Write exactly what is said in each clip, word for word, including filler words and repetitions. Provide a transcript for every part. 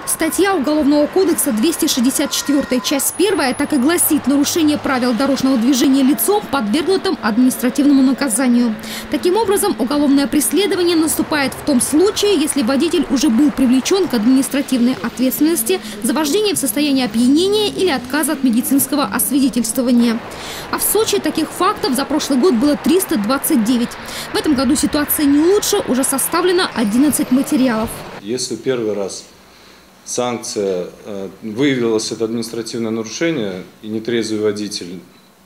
Статья Уголовного кодекса двести шестьдесят четыре, часть первая, так и гласит: нарушение правил дорожного движения лицом, подвергнутым административному наказанию. Таким образом, уголовное преследование наступает в том случае, если водитель уже был привлечен к административной ответственности за вождение в состоянии опьянения или отказа от медицинского освидетельствования. А в Сочи таких фактов за прошлый год было триста двадцать девять. В этом году ситуация не лучше, уже составлено одиннадцать материалов. Если первый раз санкция, э, выявилось это административное нарушение и нетрезвый водитель,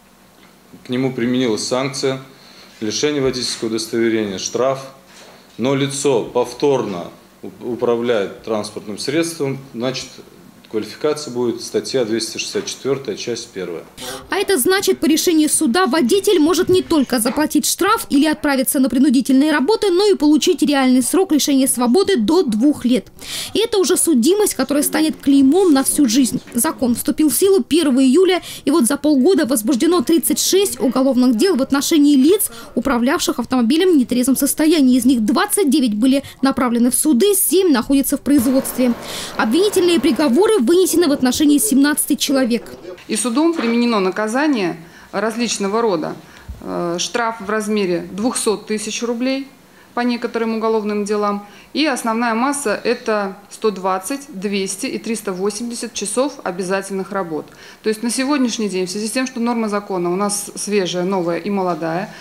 к нему применилась санкция, лишение водительского удостоверения, штраф, но лицо повторно управляет транспортным средством, значит, квалификация будет статья двести шестьдесят четыре, часть первая. А это значит, по решению суда водитель может не только заплатить штраф или отправиться на принудительные работы, но и получить реальный срок лишения свободы до двух лет. И это уже судимость, которая станет клеймом на всю жизнь. Закон вступил в силу первого июля, и вот за полгода возбуждено тридцать шесть уголовных дел в отношении лиц, управлявших автомобилем в нетрезвом состоянии. Из них двадцать девять были направлены в суды, семь находятся в производстве. Обвинительные приговоры вынесены в отношении семнадцати человек. И судом применено наказание различного рода. Штраф в размере двухсот тысяч рублей по некоторым уголовным делам. И основная масса – это сто двадцать, двести и триста восемьдесят часов обязательных работ. То есть на сегодняшний день, в связи с тем, что норма закона у нас свежая, новая и молодая,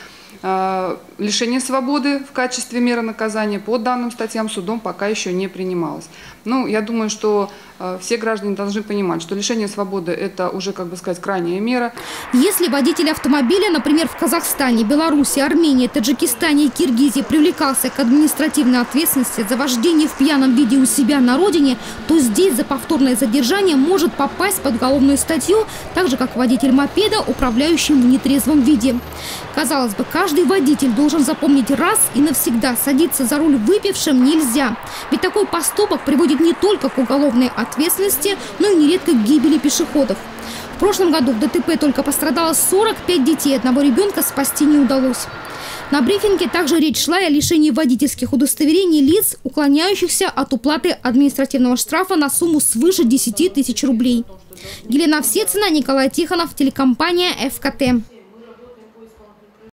лишение свободы в качестве меры наказания по данным статьям судом пока еще не принималось. Ну, я думаю, что все граждане должны понимать, что лишение свободы – это уже, как бы сказать, крайняя мера. Если водитель автомобиля, например, в Казахстане, Беларуси, Армении, Таджикистане и Киргизии привлекался к административной ответственности за вождение в пьяном виде у себя на родине, то здесь за повторное задержание может попасть под уголовную статью, так же, как водитель мопеда, управляющий в нетрезвом виде. Казалось бы, каждый водитель должен запомнить раз и навсегда: садиться за руль выпившим нельзя. Ведь такой поступок приводит не только к уголовной ответственности, но и нередко к гибели пешеходов. В прошлом году в ДТП только пострадало сорок пять детей, одного ребенка спасти не удалось. На брифинге также речь шла и о лишении водительских удостоверений лиц, уклоняющихся от уплаты административного штрафа на сумму свыше десяти тысяч рублей. Елена Овсецина, Николай Тихонов, телекомпания ФКТ.